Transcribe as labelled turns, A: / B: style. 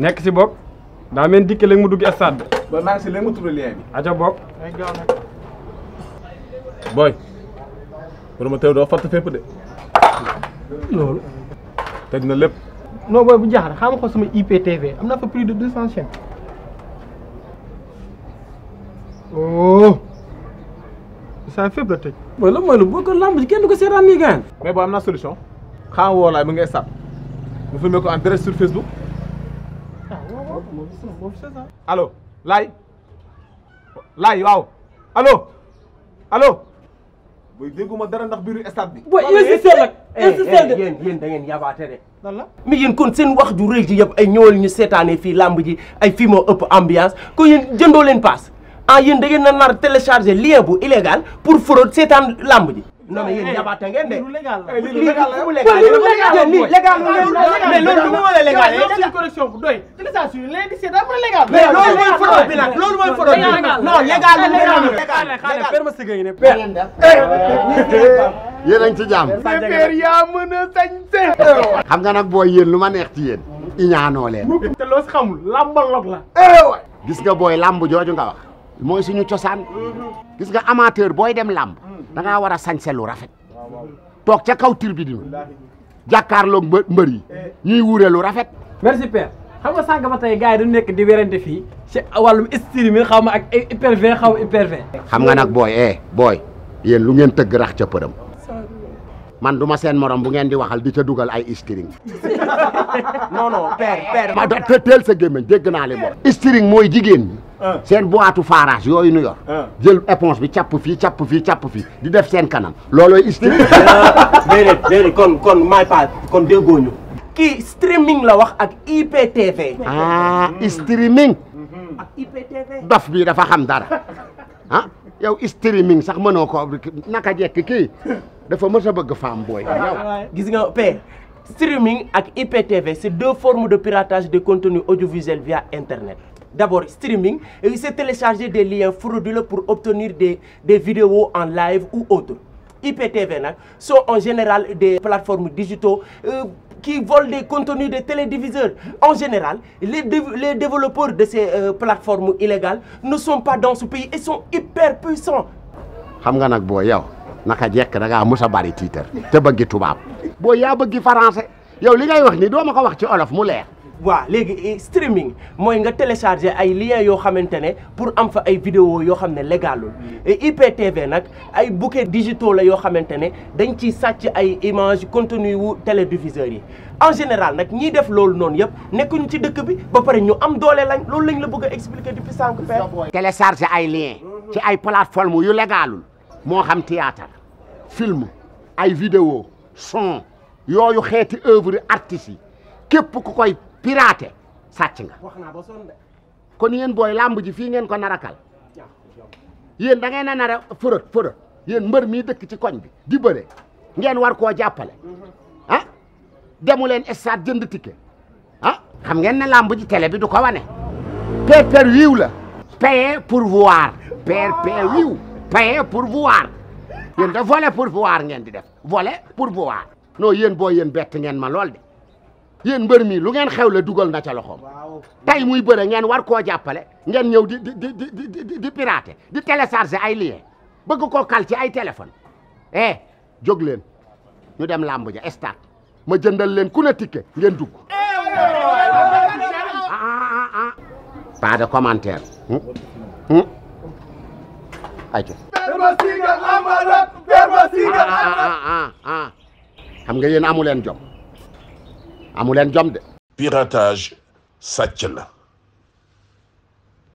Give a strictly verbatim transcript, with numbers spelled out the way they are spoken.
A: nekk si bopp daa mel dikke léegi mu dugg stade.
B: booy maa ngi si léegi mu tudd lien bi.
A: aca bopp.
B: booy. promoteur doo fatt fépp de.
C: loolu.
B: teg na lépp.
C: non booy bu jaaxle xam nga ko sama I P T V am na fa plus de deux cent chaînes. oh. saa fépp la tëj.
A: booy la mooy lu boo ko lamb ji kenn du ko seetaan nii gaan.
B: mais boo am naa solution. xam woo laay mu ngi stade. mu filmé ko en direct sur Facebook.
C: ah waaw waaw moom moom c'est ça.
B: allo laay. laay waaw. allo. allo. booy dégguma dara ndax biiru stade bi.
D: booy insisté nag insisté de yéen yéen da ngeen yabaate de.
C: lan la.
D: mais yéen kon seen wax ju rëy ji yëpp ay ñëwal ñu seetaanee fii làmb ji ay fii moo ëpp ambiance ko yéen jëndoo leen paas ah yéen da ngeen na nar télécharger lien bu illégal pour fraude seetaan làmb ji. non mais yéen yabaate ngeen de.
C: lu légal la
B: lii lu légal la
D: lu légal la lii légal mais loolu lu mu mën a légal
C: la connexion bu doy télécharge yu leen di seet daa mën a légal.
D: mais loolu mooy fraude bi nag loolu mooy fraude bi non légal lu légal
A: xaaral per ma sëgg yi ne per.
E: yéen a ngi ci jàmm.
C: père yaa mën a sañse.
E: xam nga nag booy yéen lu ma neex ci yéen. iñaanoo leen.
C: te loo si xamul lambaloog la.
E: gis nga booy lamb jooju nga wax mooy suñu cosaan. gis nga amateur booy dem lamb da ngaa war a sañse lu rafet. toog ca kaw tribune bi jàkkaarloog mbë mbër yi ñuy wuure lu rafet.
A: merci père xam nga sànq ba tey gars yi du nekk di werante fii ci wàllum streaming xaw ma ak hyper V xaw ma hyper V.
E: xam nga nag booy eh booy yéen lu ngeen tëgg rax ca përëm. man du ma seen morom bu ngeen di waxal di ca dugal ay string.
D: non non père père.
E: ma te teel sa gémmiñ dégg naa li moom. string mooy jigéen ñi. seen boitu farage yooyu nu yor. jël éponge bi capp fii capp fii capp fii di def seen kanam loolooy string.
D: déedéet déedéet kon kon may pa kon déggoo ñu. kii streaming la wax ak I P T V.
E: ah streaming.
D: ak I P T V.
E: dof bi dafa xam dara ah yow streaming sax mënoo ko naka jekk kii dafa mës a bëgg femme booy. yow
D: gis nga père streaming ak I P T V c'est deux formes de piratage de contenu audiovisuel via internet. D'abord, streaming, c'est télécharger des liens frauduleux pour obtenir des, des vidéos en live ou autres. I P T V sont en général des plateformes digitaux euh, qui volent des contenus de télédiffuseurs. En général, les, dé les développeurs de ces euh, plateformes illégales ne sont pas dans ce pays et sont hyper puissants.
E: xam nga nag booy yow naka jekk da ngaa mës a bari tiitar te bëggi tubaab booy yaa bëggi français yow li ngay wax ni doo ma ko wax ci olof mu leer.
D: waaw léegi streaming mooy nga télécharger ay liens yoo xamante ne pour am fa ay vidéo yoo xam ne légalul I P T V nag ay bouquets digitaux la yoo xamante ne dañ ciy sàcc ay image contenu wu télédiffuseurs yi en général nag ñiy def loolu noonu yëpp nekkuñu ci dëkk bi ba pare ñu am doole lañ loolu lañ la bëgg a expliquer depuis sànq père.
E: télécharger ay liens ci ay plateforme yu légalul moo xam théâtre film ay vidéo son yooyu xeeti œuvre artistes yi képp ku koy piraté sàcc nga.
D: wax naa ba sonn de.
E: kon yéen booy lamb ji fii ngeen ko narakal yéen da ngeen a nar a fërët fërët yéen mbër mii dëkk ci koñ bi di bëre ngeen war koo jàppale ah demu leen stade jënd ticket ah xam ngeen ne lamb ji télé bi du ko wane pay-per-view la payer pour voir pay-per-view payer pour voir yéen de voler pour voir ngeen di def voler pour voir non yéen booy yéen bett ngeen ma lool de yéen mbër mi lu ngeen xewle dugal na ca loxoom tey muy bëre ngeen war koo jàppale ngeen ñëw di di di di di di pirater di télécharger ay lien bëgg koo kal ci ay téléphone eh jóg leen ñu dem làmb ja stade ma jëndal leen ku ne ticket ngeen dugg ah ah ah pas de commentaire ayca ah ah xam nga yéen amu leen jom amu leen jom de.
F: piratage sàcc la.